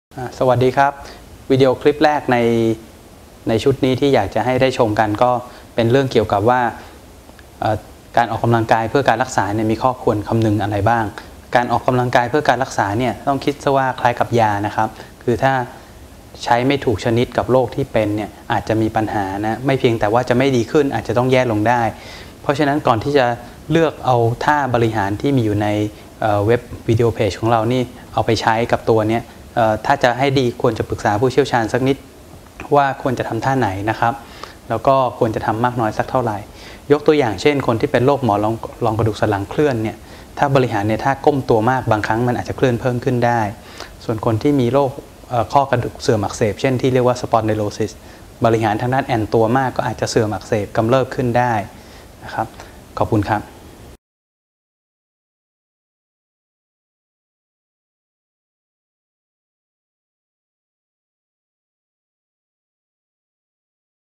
สวัสดีครับวิดีโอคลิปแรกในชุดนี้ที่อยากจะให้ได้ชมกันก็เป็นเรื่องเกี่ยวกับว่าการออกกำลังกายเพื่อการรักษาเนี่ยมีข้อควรคำนึงอะไรบ้างการออกกำลังกายเพื่อการรักษาเนี่ยต้องคิดซะว่าคล้ายกับยานะครับคือถ้าใช้ไม่ถูกชนิดกับโรคที่เป็นเนี่ยอาจจะมีปัญหานะไม่เพียงแต่ว่าจะไม่ดีขึ้นอาจจะต้องแย่ลงได้เพราะฉะนั้นก่อนที่จะเลือกเอาท่าบริหารที่มีอยู่ในเว็บวิดีโอเพจของเรานี่เอาไปใช้กับตัวเนี้ยถ้าจะให้ดีควรจะปรึกษาผู้เชี่ยวชาญสักนิดว่าควรจะทำท่าไหนนะครับแล้วก็ควรจะทำมากน้อยสักเท่าไหร่ยกตัวอย่างเช่นคนที่เป็นโรคหมอนรองกระดูกสันหลังเคลื่อนเนี่ยถ้าบริหารในท่าก้มตัวมากบางครั้งมันอาจจะเคลื่อนเพิ่มขึ้นได้ส่วนคนที่มีโรคข้อกระดูกเสื่อมอักเสบเช่นที่เรียกว่าสปอนดิโลซิสบริหารทางด้านแอนตัวมากก็อาจจะเสื่อมอักเสบกำเริบขึ้นได้นะครับขอบคุณครับ